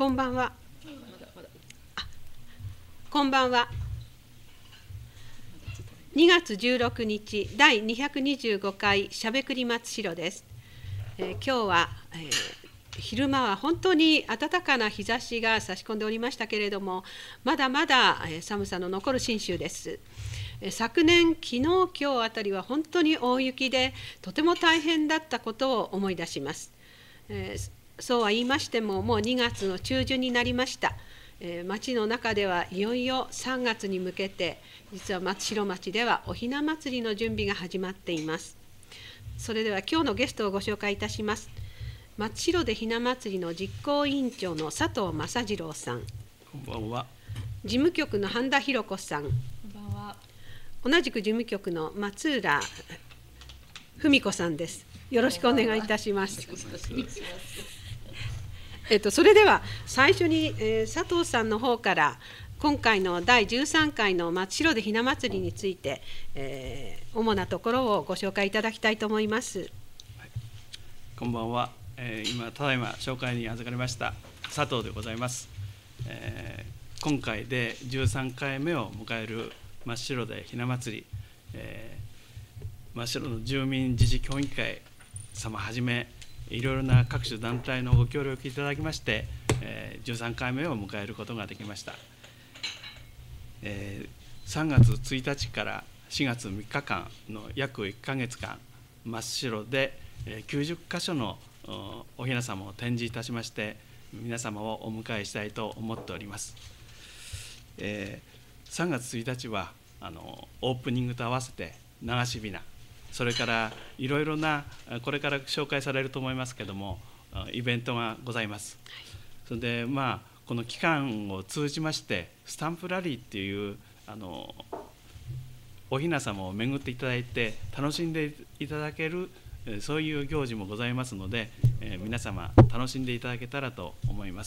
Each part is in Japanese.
こんばんは。こんばんは。2月16日第225回しゃべくり松代です。今日は、昼間は本当に暖かな日差しが差し込んでおりましたけれども、まだまだ寒さの残る信州です。昨年、昨日、今日あたりは本当に大雪でとても大変だったことを思い出します。そうは言いましても、もう2月の中旬になりました。町の中ではいよいよ3月に向けて、実は松代町ではおひな祭りの準備が始まっています。それでは今日のゲストをご紹介いたします。松代でひな祭りの実行委員長の佐藤正次郎さん。 こんばんは。 事務局の半田博子さん。 こんばんは。 同じく事務局の松浦文子さんです。よろしくお願いいたします。それでは最初に、佐藤さんの方から今回の第13回の松代でひな祭りについて、主なところをご紹介いただきたいと思います。はい、 こんばんは。ただいま紹介に預かりました佐藤でございます。今回で13回目を迎える松代でひな祭り、松代の住民自治協議会様はじめいろいろな各種団体のご協力いただきまして、13回目を迎えることができました。3月1日から4月3日間の約1ヶ月間、松代で90カ所のおひな様を展示いたしまして、皆様をお迎えしたいと思っております。3月1日はオープニングと合わせて流しびな、それからいろいろなこれから紹介されると思いますけどもイベントがございます。それでこの期間を通じましてスタンプラリーっていうおひな様を巡っていただいて楽しんでいただけるそういう行事もございますので、皆様楽しんでいただけたらと思います。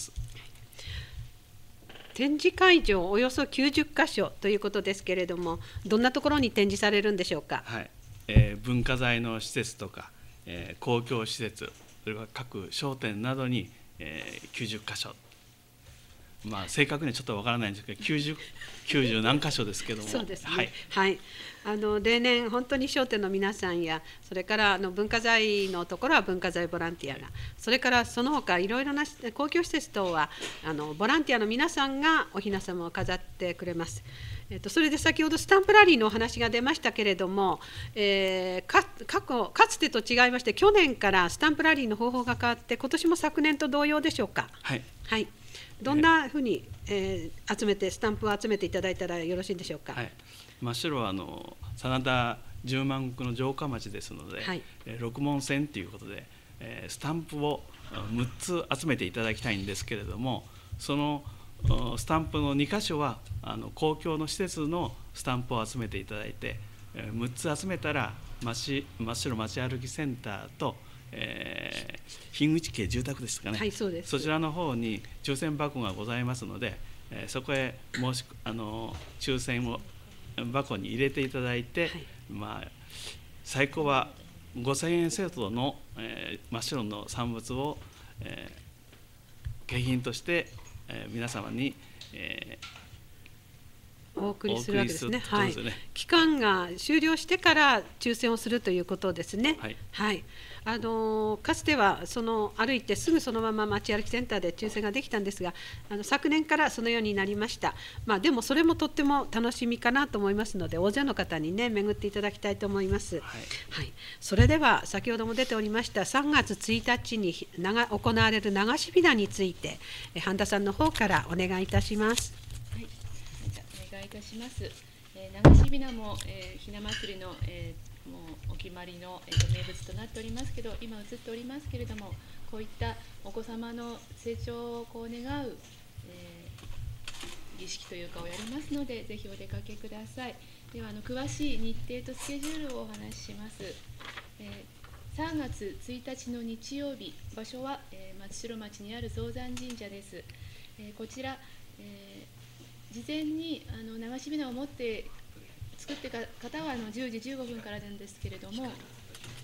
展示会場およそ90カ所ということですけれども、どんなところに展示されるんでしょうか。 はい、文化財の施設とか、公共施設、それから各商店などに、90カ所、正確にはちょっとわからないんですけど90何箇所ですけども、 そうですね、 はいはい、例年本当に商店の皆さんや、それから文化財のところは文化財ボランティアが、それからその他いろいろな公共施設等はボランティアの皆さんがおひな様を飾ってくれます。それで先ほどスタンプラリーのお話が出ましたけれども、かつてと違いまして去年からスタンプラリーの方法が変わって、今年も昨年と同様でしょうか。 はい、 はい、どんなふうに、集めてスタンプを集めていただいたらよろしいんでしょうか。はい、 松代は真田10万石の城下町ですので、はい、六門線ということで、スタンプを6つ集めていただきたいんですけれども、そのスタンプの2箇所は公共の施設のスタンプを集めていただいて、6つ集めたら松代町歩きセンターと樋口家住宅ですかね、 はい、そうです。 そちらの方に抽選箱がございますので、そこへ抽選を箱に入れていただいて、はい、最高は5000円相当の、真っ白の産物を、景品として、皆様に、 お送りするわけですね。はい、期間が終了してから抽選をするということですね。はい、はい、かつては歩いてすぐそのまま街歩きセンターで抽選ができたんですが、昨年からそのようになりました。でもそれもとっても楽しみかなと思いますので、大勢の方にね巡っていただきたいと思います。はい、はい、それでは先ほども出ておりました3月1日に行われる流しびなについて、半田さんの方からお願いいたします。 お願いいたします。流しびなも、ひな祭りの、もうお決まりの、名物となっておりますけど、今映っておりますけれども、こういったお子様の成長を願う、儀式というかをやりますので、ぜひお出かけください。では詳しい日程とスケジュールをお話しします。3月1日の日曜日、場所は、松代町にある増山神社です。こちら、事前に流しびなを持って作ってか方は10時15分からなんですけれど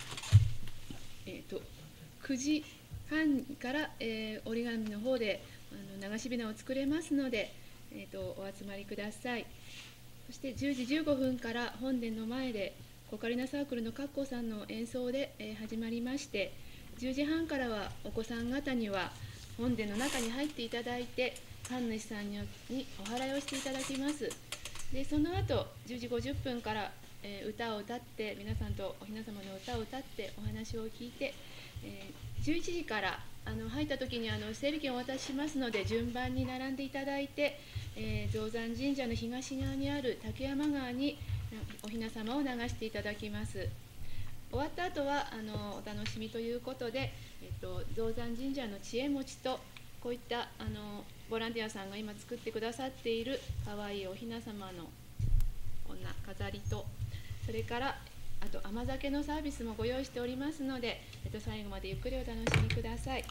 も、9時半から、折り紙の方で流しびなを作れますので、お集まりください。そして10時15分から本殿の前でコカリナサークルのカッコさんの演奏で、始まりまして、10時半からはお子さん方には本殿の中に入っていただいて、神主さんにお祓いをしていただきます。でその後10時50分から、歌を歌って、皆さんとお雛様の歌を歌ってお話を聞いて、11時から入った時に整理券をお渡ししますので、順番に並んでいただいて、象山神社の東側にある竹山川にお雛様を流していただきます。終わった後はお楽しみということで、象山神社の知恵餅と、こういったボランティアさんが今作ってくださっているかわいいお雛様のこんな飾りと、それからあと甘酒のサービスもご用意しておりますので、最後までゆっくりお楽しみください。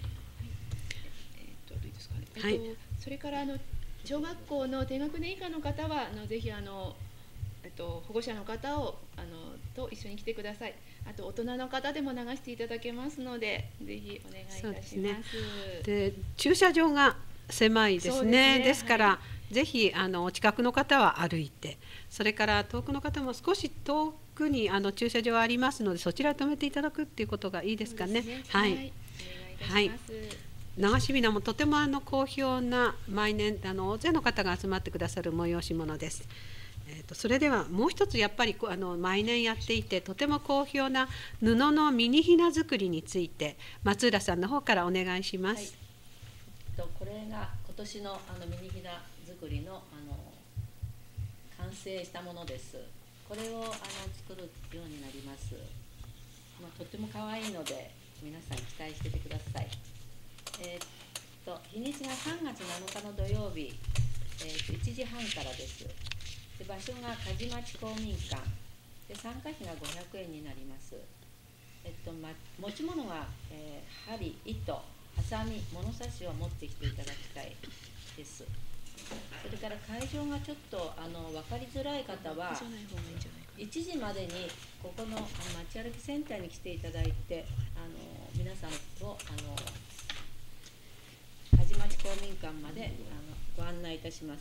どうですかね。 はい、 それから小学校の低学年以下の方はぜひ保護者の方をと一緒に来てください。あと大人の方でも流していただけますので、ぜひお願いいたします。 で駐車場が狭いですね。ですから、はい、ぜひお近くの方は歩いて、それから遠くの方も少し遠くに駐車場がありますので、そちらに止めていただくっていうことがいいですかね。はい、お願いいたします。はい、流しびなもとても好評な、毎年大勢の方が集まってくださる催し物です。それではもう一つ、やっぱり毎年やっていてとても好評な布のミニひな作りについて、松浦さんの方からお願いします。 はい、これが今年のミニひな作りの完成したものです。これを作るようになります。とっても可愛いので皆さん期待しててください。日にちが3月7日の土曜日、1時半からです。で場所が梶町公民館で、参加費が500円になります。持ち物が、針、糸、ハサミ、物差しを持ってきていただきたいです。それから会場がちょっと分かりづらい方は、1時までにここの街歩きセンターに来ていただいて、皆さんを梶町公民館までご案内いたします。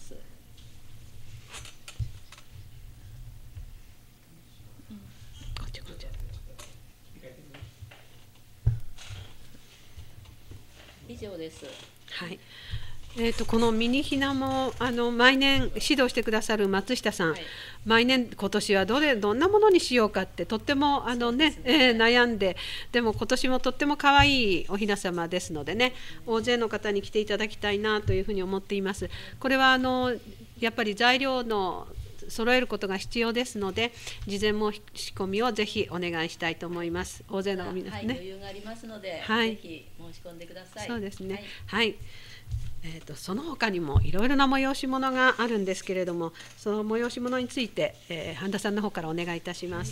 以上です。 はい。このミニひなも毎年指導してくださる松下さん、はい、毎年今年はどんなものにしようかってとっても悩んで、でも今年もとっても可愛いお雛様ですのでね、大勢の方に来ていただきたいなというふうに思っています。これはやっぱり材料の揃えることが必要ですので、事前申し込みをぜひお願いしたいと思います。大勢の皆さんね、 余裕がありますので、 はい、 ぜひ申し込んでください。 そうですね。はい。その他にもいろいろな催し物があるんですけれども、その催し物について、半田さんの方からお願いいたします。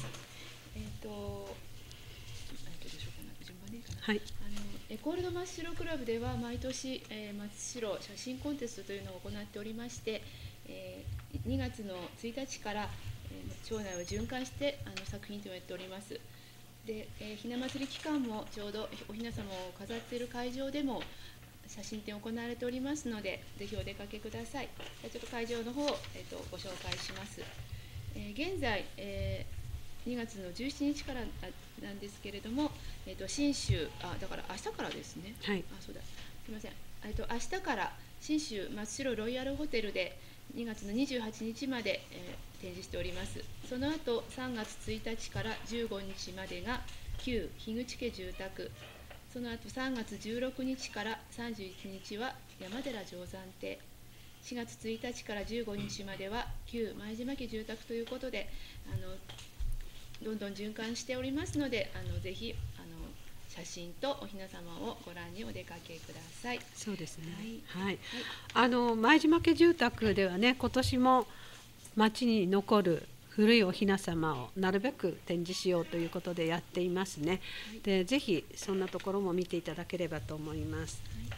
はい。 エコールド真っ白クラブでは毎年、真っ白写真コンテストというのを行っておりまして、2月の1日から、町内を巡回して作品展をやっております。で、ひな祭り期間もちょうどお雛様を飾っている会場でも写真展を行われておりますので、ぜひお出かけください。ちょっと会場の方を、ご紹介します。現在、2月の17日からなんですけれども、信州だから明日からですね。 はい。 そうだ。すみません。明日から信州真っ白ロイヤルホテルで2月の28日まで、展示しております。その後3月1日から15日までが旧樋口家住宅。その後3月16日から31日は山寺定山亭、4月1日から15日までは旧前島家住宅ということで、どんどん循環しておりますので、ぜひ写真とお雛様をご覧にお出かけください。 そうですね。はい。はい、前島家住宅ではね、今年も町に残る古いお雛様をなるべく展示しようということでやっていますね。で、ぜひそんなところも見ていただければと思います。はい、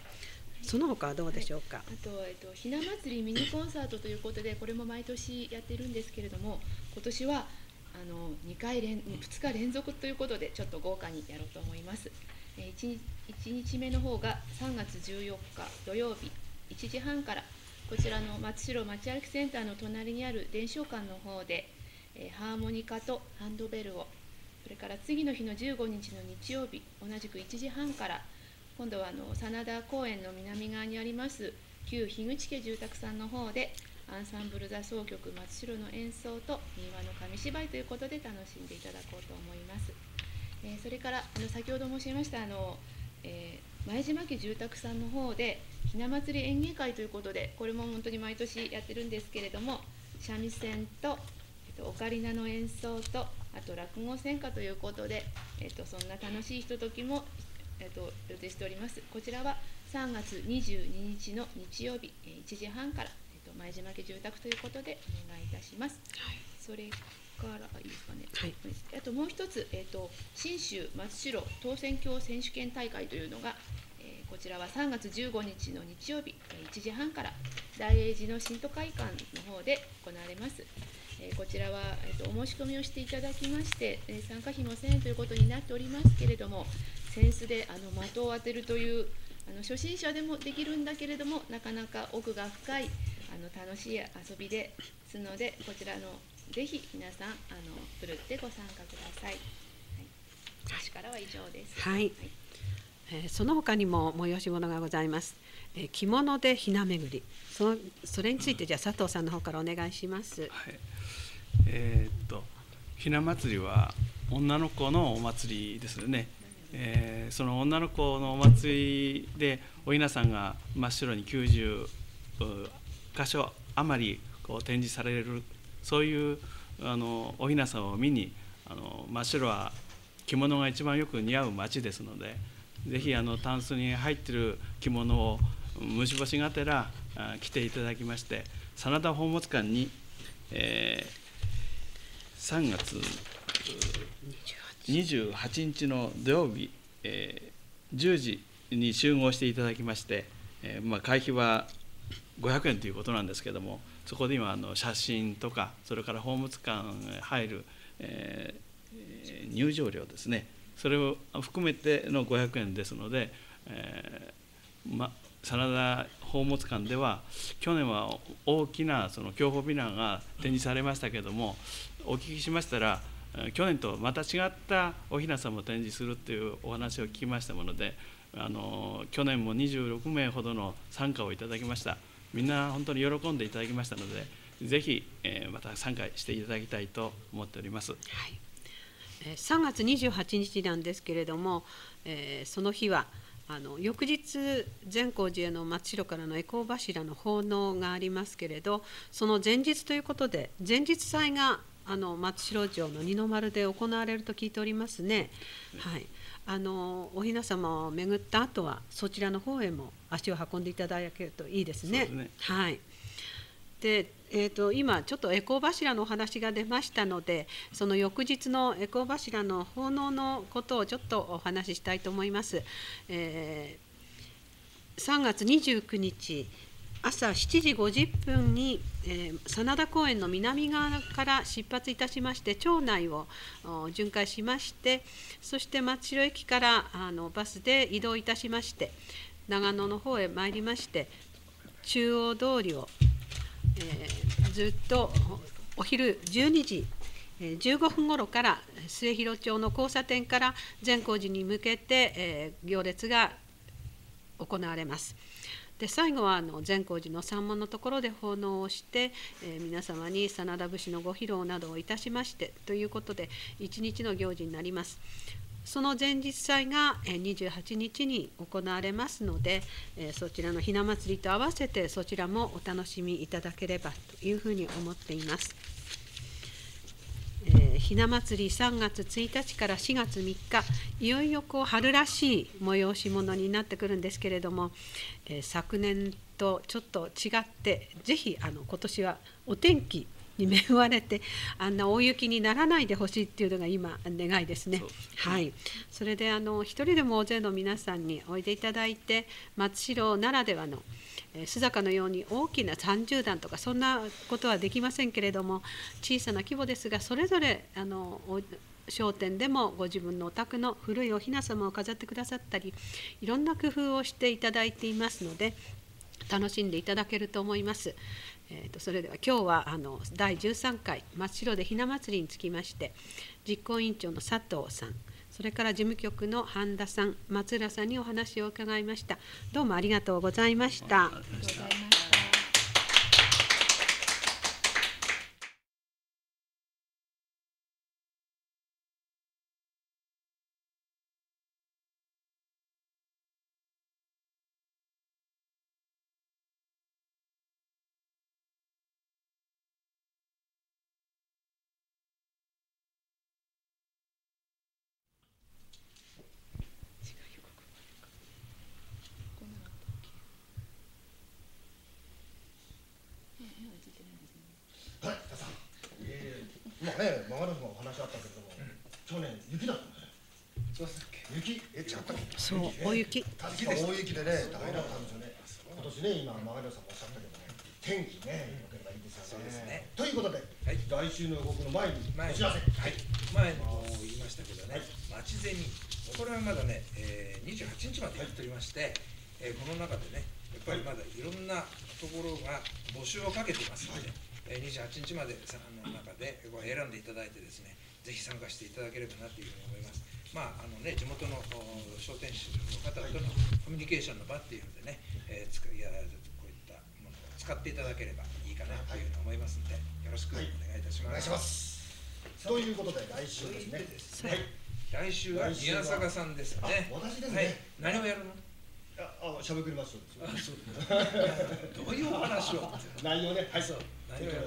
その他はどうでしょうか。 はい、あと、ひな祭りミニコンサートということで、これも毎年やっているんですけれども、今年は2日連続ということでちょっと豪華にやろうと思います。 1日目の方が3月14日土曜日1時半から、こちらの松代町歩きセンターの隣にある伝承館の方で、ハーモニカとハンドベルを、それから次の日の15日の日曜日同じく1時半から、今度は真田公園の南側にあります旧樋口家住宅さんの方でアンサンブル座奏曲松代の演奏と民話の紙芝居ということで楽しんでいただこうと思います。それから先ほど申しました前島家住宅さんの方でひな祭り演芸会ということで、これも本当に毎年やってるんですけれども、三味線と、オカリナの演奏と、あと落語専科ということで、そんな楽しいひとときも、予定しております。こちらは3月22日の日曜日1時半から、前島家住宅ということでお願いいたします。はい、それからいいですかね。はい、あともう一つ、信州松代当選郷選手権大会というのが、こちらは3月15日の日曜日1時半から大英寺の新都会館の方で行われます。こちらは、お申し込みをしていただきまして、参加費も1000円ということになっておりますけれども、扇子で的を当てるという初心者でもできるんだけれども、なかなか奥が深い楽しい遊びですので、こちらぜひ皆さんふるってご参加ください。はい、私からは以上です。 はい、その他にも催し物がございます。着物でひな巡り、それについてじゃあ佐藤さんの方からお願いします。はい、 ひな祭りは女の子のお祭りですよね。その女の子のお祭りでおひなさんが真っ白に90箇所余り展示される、そういうおひなさんを見に、真っ白は着物が一番よく似合う町ですので、ぜひタンスに入っている着物を虫干しがてら着ていただきまして、真田宝物館に、3月28日の土曜日、10時に集合していただきまして、会費は500円ということなんですけども、そこで今写真とか、それから宝物館へ入る、入場料ですね、それを含めての500円ですので、真田宝物館では去年は大きな享保びなが展示されましたけども、お聞きしましたら去年とまた違ったおひなさんも展示するというお話を聞きましたもので、去年も26名ほどの参加をいただきました。みんな本当に喜んでいただきましたので、ぜひまた参加していただきたいと思っております。はい、 3月28日なんですけれども、その日は翌日善光寺への松代からの回向柱の奉納がありますけれど、その前日ということで前日祭が松代城の二の丸で行われると聞いておりますね。はい、おひな様を巡った後はそちらの方へも足を運んでいただけるといいですね。そうですね。はい。で、今ちょっと回向柱のお話が出ましたので、その翌日の回向柱の奉納のことをちょっとお話ししたいと思います。3月29日朝7時50分に、真田公園の南側から出発いたしまして、町内を巡回しまして、そして松代駅からバスで移動いたしまして、長野の方へ参りまして、中央通りを、ずっとお昼12時15分ごろから末広町の交差点から善光寺に向けて、行列が行われます。で最後は善光寺の山門のところで奉納をして、皆様に真田節のご披露などをいたしましてということで一日の行事になります。その前日祭が28日に行われますので、そちらのひな祭りと合わせてそちらもお楽しみいただければというふうに思っています。ひな祭り3月1日から4月3日、いよいよ春らしい催し物になってくるんですけれども、昨年とちょっと違って、ぜひ今年はお天気に恵まれて、あんな大雪にならないでほしいっていうのが今願いですね。はい。それで一人でも大勢の皆さんにおいでいただいて、松代ならではの須坂のように大きな30段とかそんなことはできませんけれども、小さな規模ですが、それぞれ商店でもご自分のお宅の古いお雛様を飾ってくださったり、いろんな工夫をしていただいていますので、楽しんでいただけると思います。それでは今日は第13回真っ白でひな祭りにつきまして、実行委員長の佐藤さん、それから事務局の半田さん、松浦さんにお話を伺いました。どうもありがとうございました。 今ね、マガラスのお話あったけれども、去年雪だったね。そうですっけ。雪、違ったっけ。 そう、大雪。 確か大雪でね、大変だったんですよね。今年ね、今マガラスさんもおっしゃったけどね、天気ね、良ければいいですよね。ということで、来週の動くの前にお知らせ。 はい。前も言いましたけどね、町ゼミ、これはまだね、28日までやっておりまして、この中でね、やっぱりまだいろんなところが募集をかけていますので。28日までの中で選んでいただいてですね、ぜひ参加していただければなというふうに思います。まあ地元の商店主の方とのコミュニケーションの場っていうのでね、こういったものを使っていただければいいかなというふうに思いますので、よろしくお願いいたします。 お願いします。ということで来週ですね。 来週は宮坂さんですね。 私ですね。 何をやるの？ しゃべくりましょう。 どういうお話を？ 内容ね。はい。 そう。 これ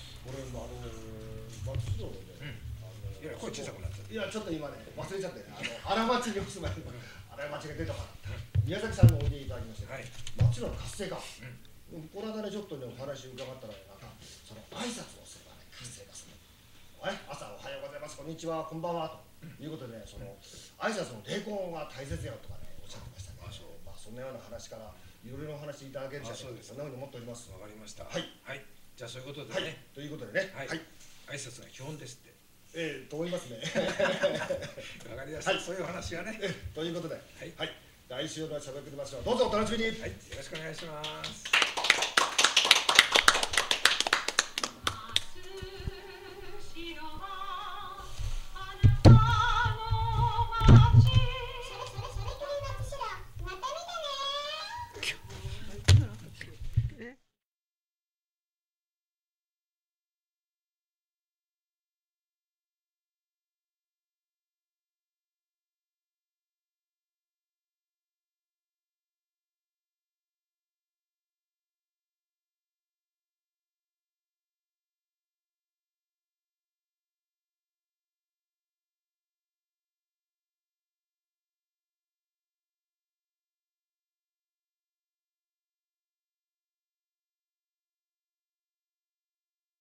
松代で、 いや声小さくなった。 いやちょっと今ね忘れちゃって、荒町にお住まいの荒町が出たから、宮崎さんのおいでいただきまして、松代の活性化。この間ねちょっとねお話伺ったらなんかその挨拶をすればね活性化する。朝おはようございます、こんにちは、こんばんはということでね、その挨拶の抵抗が大切やとかねおっしゃってましたね。まあそんなような話からいろいろお話いただけるんじゃないか、そんなふうに思っております。 わかりました。 はい。 じゃあそういうことでね。 ということでね。 はい。挨拶が基本ですって。 と思いますね。 わかりやすい。そういう話がね。 ということで、はい。来週のしゃべくりましょう。どうぞお楽しみに。 はい。よろしくお願いします。